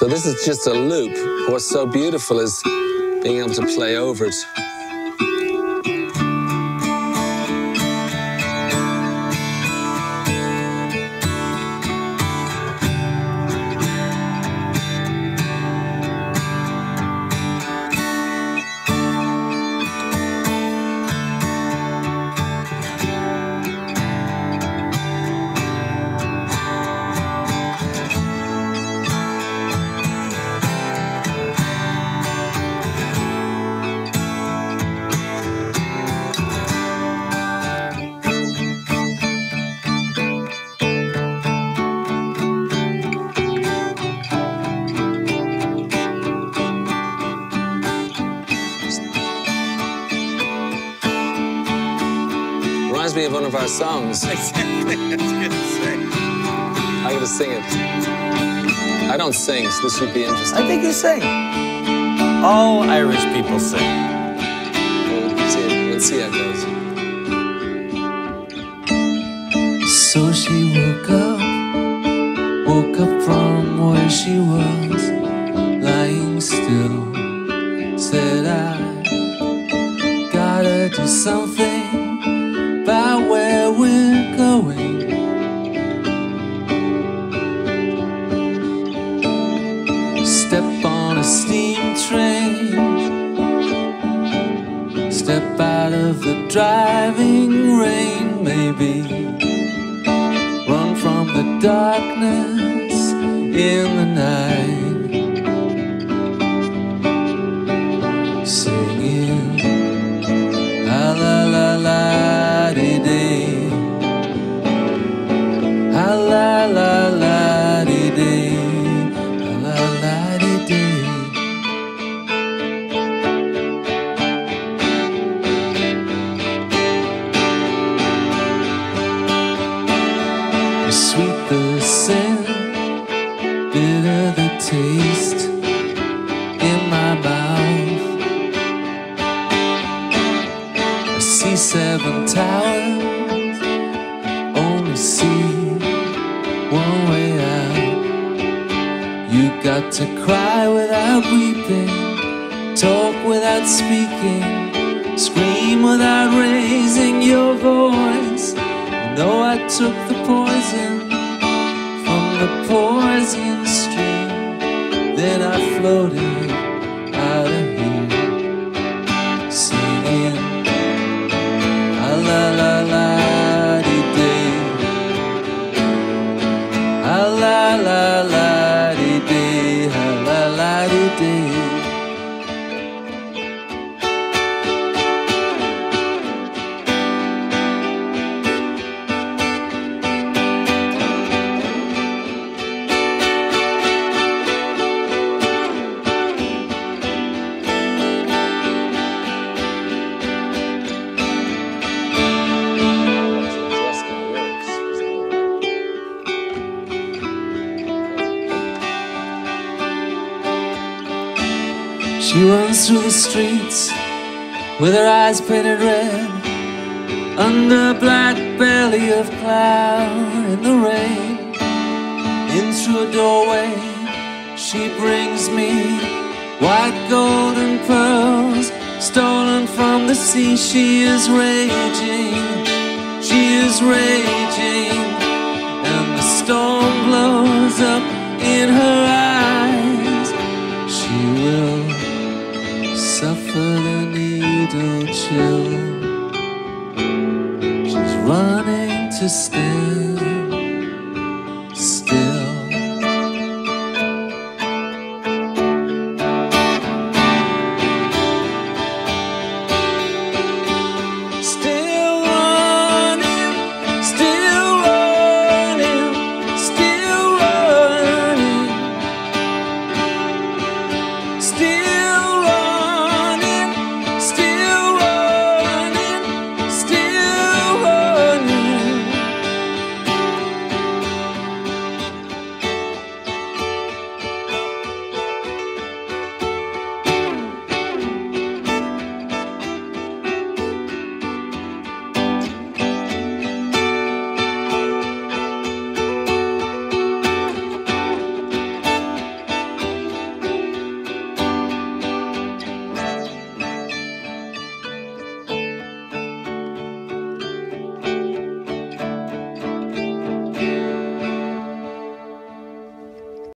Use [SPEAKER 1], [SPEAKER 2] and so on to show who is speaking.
[SPEAKER 1] So this is just a loop. What's so beautiful is being able to play over it. Reminds me of one of our songs.
[SPEAKER 2] I was gonna say.
[SPEAKER 1] I'm gonna sing it. I don't sing, so this should be interesting.
[SPEAKER 2] I think you sing. All Irish people sing.
[SPEAKER 1] We'll see how it goes.
[SPEAKER 3] So she woke up from where she was, lying still. Said, I gotta do something about where we're going. Step on a steam train, step out of the driving rain, maybe run from the darkness in the night, singing la la la la dee dee, la la la la dee dee, la la la dee dee. Sweet the scent, bitter the taste in my mouth. I see 7 towers, only see one way out. You got to cry without weeping, talk without speaking, scream without raising your voice. You know I took the poison from the poison stream, then I floated out of here, singing la la la la dee dee, la la la la dee dee, la la la dee dee. She runs through the streets with her eyes painted red, under a black belly of cloud in the rain. In through a doorway she brings me white gold and pearls, stolen from the sea. She is raging, she is raging, and the storm blows up in her eyes. She will suffer the needle chill. She's running to stand